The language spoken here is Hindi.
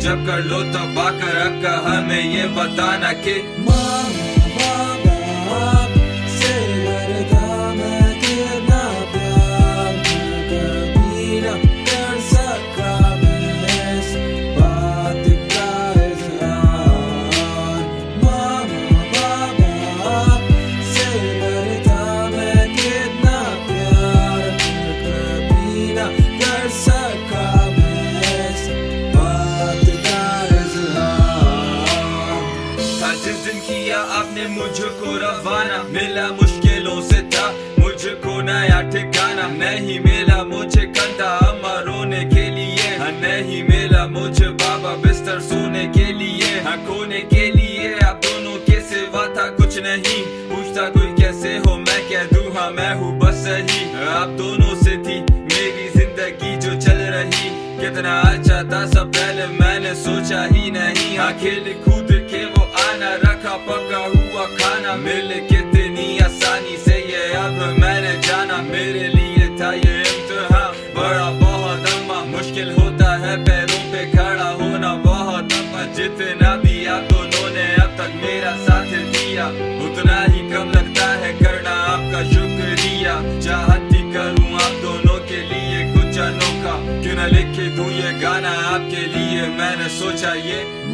जब कर लो तब आकर अब का हमें ये बताना कि माँ बाप से डरता मैं कितना प्यार मैं कभी न कर सका मैं इस बात का इज़हार। माँ बाप से डरता मैं कितना प्यार मैं कभी न कर सका मैं इस बात का इज़हार। था जिस दिन किया आपने मुझको रवाना, मिला मुश्किलों से था मुझको नया ठिकाना। नहीं मिला मुझे कंधा अम्मा रोने के लिए, हाँ नहीं मिला मुझे बाबा बिस्तर सोने के लिए। हाँ खोने के लिए आप दोनों के सिवा था कुछ नहीं। पूछता कोई कैसे हो मैं कह दूं हाँ मैं हूँ बस सही। आप दोनों से थी मेरी जिंदगी जो चल रही, कितना अच्छा था सब पहले मैंने सोचा ही नहीं। हाँ खेल कूद के वो आना रखा पका हुआ खाना, मिल कितनी आसानी से ये अब मैंने जाना। मेरे लिए था ये इम्तिहान बड़ा बहुत अम्मा, मुश्किल होता है पैरों पे खड़ा होना बहुत अम्मा। जितना भी आप दोनों ने अब तक मेरा साथ दिया उतना ही कम लगता है करना आपका शुक्रिया। चाहती करूँ आप दोनों के लिए कुछ अनोखा, क्यों न लिख दूं ये गाना आपके लिए मैंने सोचा ये